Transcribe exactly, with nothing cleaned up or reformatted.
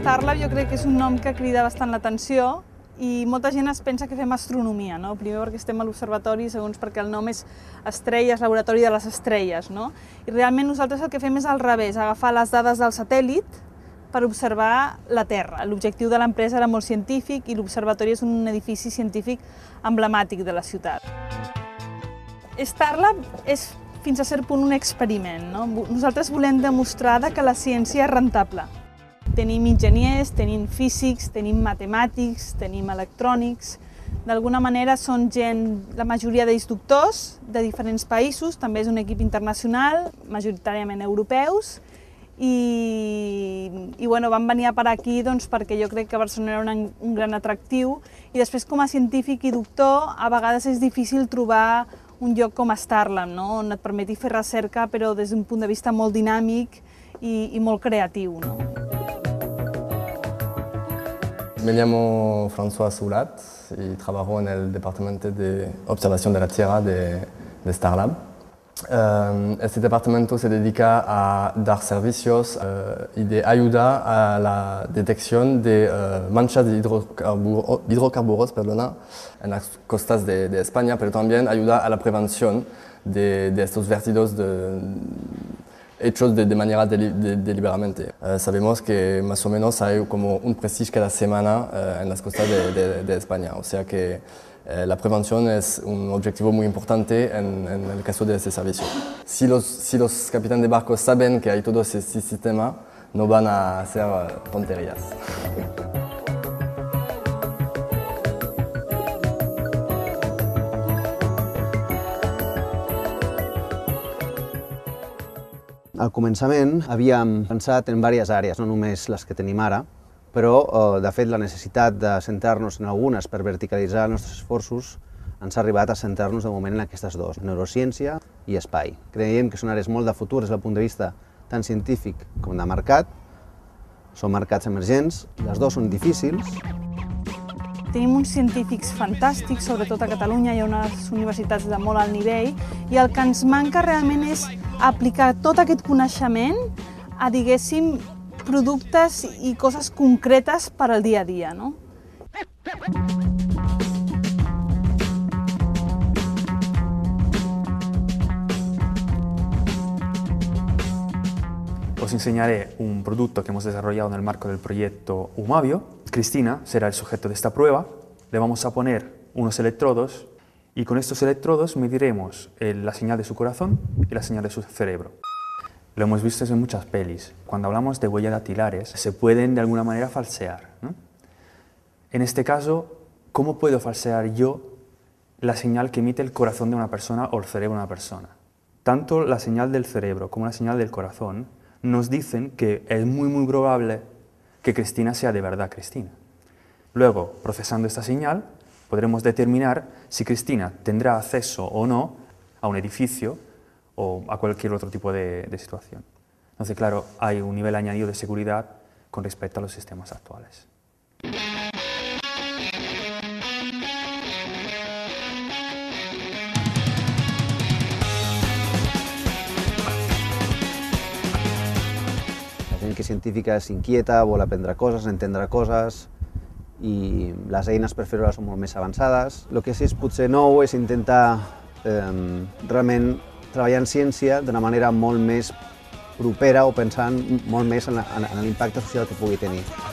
Starlab jo crec que és un nom que crida bastant l'atenció i molta gent es pensa que fem astronomia, no? Primer perquè estem a l'observatori, segons perquè el nom és Estrelles, Laboratori de les Estrelles, no? I realment nosaltres el que fem és al revés, agafar les dades del satèl·lit per observar la Terra. L'objectiu de l'empresa era molt científic i l'observatori és un edifici científic emblemàtic de la ciutat. Starlab és fins a cert punt un experiment, no? Nosaltres volem demostrar que la ciència és rentable. Tenim enginyers, tenim físics, tenim matemàtics, tenim electrònics. D'alguna manera són gent, la majoria d'ells doctors, de diferents països, també és un equip internacional, majoritàriament europeus, i, i bueno, van venir a parar aquí doncs, perquè jo crec que Barcelona era un, un gran atractiu, i després com a científic i doctor a vegades és difícil trobar un lloc com Starlab, no? On et permeti fer recerca però des d'un punt de vista molt dinàmic i, i molt creatiu. No? Me llamo François Soulat y trabajo en el Departamento de Observación de la Tierra de, de Starlab. Uh, este departamento se dedica a dar servicios uh, y de ayuda a la detección de uh, manchas de hidrocarburo, hidrocarburos perdona, en las costas de, de España, pero también ayuda a la prevención de, de estos vertidos de, hechos de, de manera deli, de, deliberadamente. Uh, sabemos que más o menos hay como un prestige cada semana uh, en las costas de, de, de España, o sea que Eh, la prevención es un objetivo muy importante en, en el caso de este servicio. Si los, si los capitanes de barcos saben que hay todo ese sistema, no van a hacer tonterías. Al començament havíem pensat en diverses àrees, no només les que tenim ara, però, de fet, la necessitat de centrar-nos en algunes per verticalitzar els nostres esforços ens ha arribat a centrar-nos de moment en aquestes dues, neurociència i espai. Creiem que són àrees molt de futur des del punt de vista tant científic com de mercat. Són mercats emergents, les dues són difícils. Tenim uns científics fantàstics, sobretot a Catalunya, hi ha unes universitats de molt alt nivell, i el que ens manca realment és aplicar tot aquest coneixement a, diguéssim, productes i coses concretes per al dia a dia, ¿no? Os enseñaré un producto que hemos desarrollado en el marco del proyecto Umavio. Cristina será el sujeto de esta prueba. Le vamos a poner unos electrodos y con estos electrodos mediremos la señal de su corazón y la señal de su cerebro. Lo hemos visto en muchas pelis. Cuando hablamos de huellas dactilares, se pueden de alguna manera falsear, ¿no? En este caso, ¿cómo puedo falsear yo la señal que emite el corazón de una persona o el cerebro de una persona? Tanto la señal del cerebro como la señal del corazón nos dicen que es muy muy probable que Cristina sea de verdad Cristina. Luego, procesando esta señal, podremos determinar si Cristina tendrá acceso o no a un edificio o a cualquier otro tipo de, de situación. Entonces, claro, hay un nivel añadido de seguridad con respecto a los sistemas actuales. La gent que és científica s'inquieta, vol aprendre coses, entendre coses, i les eines per fer-ho són molt més avançades. El que sí és potser nou és intentar eh, realment treballar en ciència d'una manera molt més propera o pensant molt més en l'impacte social que pugui tenir.